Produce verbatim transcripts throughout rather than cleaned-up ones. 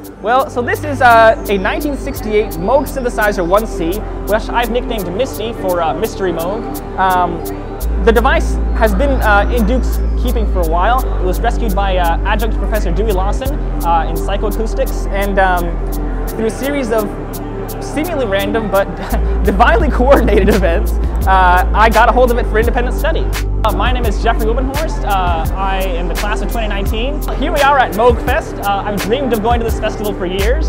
Well, so this is uh, a nineteen sixty-eight Moog Synthesizer one C, which I've nicknamed Misty for uh, Mystery Moog. Um, the device has been uh, in Duke's keeping for a while. It was rescued by uh, adjunct Professor Dewey Lawson uh, in psychoacoustics, and um, through a series of seemingly random but divinely coordinated events, uh, I got a hold of it for independent study. Uh, my name is Jeffrey Wubbenhorst. Uh, I am the class of twenty nineteen. Here we are at Moogfest. Uh, I've dreamed of going to this festival for years.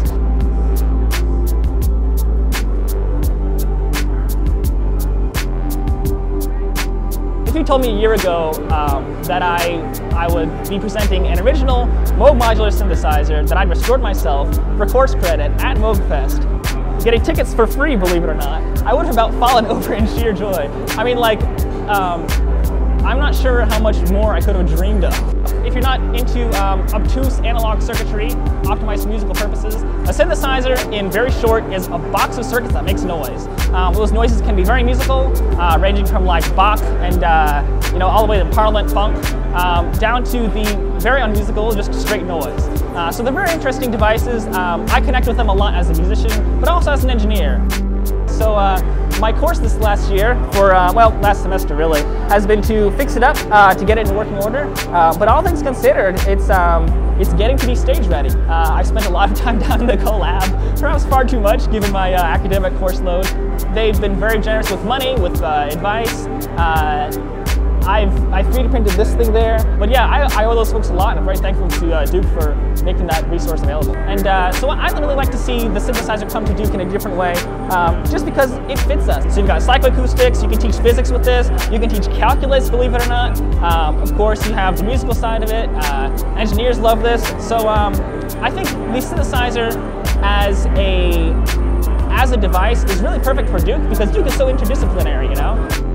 If you told me a year ago um, that I, I would be presenting an original Moog modular synthesizer that I'd restored myself for course credit at Moogfest, getting tickets for free, believe it or not, I would have about fallen over in sheer joy. I mean, like, um, I'm not sure how much more I could have dreamed of. If you're not into um, obtuse analog circuitry, optimized for musical purposes, a synthesizer, in very short, is a box of circuits that makes noise. Um, those noises can be very musical, uh, ranging from like Bach and uh, you know, all the way to Parliament funk, um, down to the very unmusical, just straight noise. Uh, so they're very interesting devices. Um, I connect with them a lot as a musician, but also as an engineer. So uh, my course this last year, for uh, well, last semester really, has been to fix it up, uh, to get it in working order. Uh, but all things considered, it's um, it's getting to be stage ready. Uh, I spent a lot of time down in the co-lab, perhaps far too much given my uh, academic course load. They've been very generous with money, with uh, advice. Uh, I've I three D printed this thing there, but yeah, I, I owe those folks a lot, and I'm very thankful to uh, Duke for making that resource available. And uh, so I'd really like to see the synthesizer come to Duke in a different way, um, just because it fits us. So you've got psychoacoustics, you can teach physics with this, you can teach calculus, believe it or not. Um, of course, you have the musical side of it. Uh, engineers love this. So um, I think the synthesizer as a as a device is really perfect for Duke because Duke is so interdisciplinary, you know.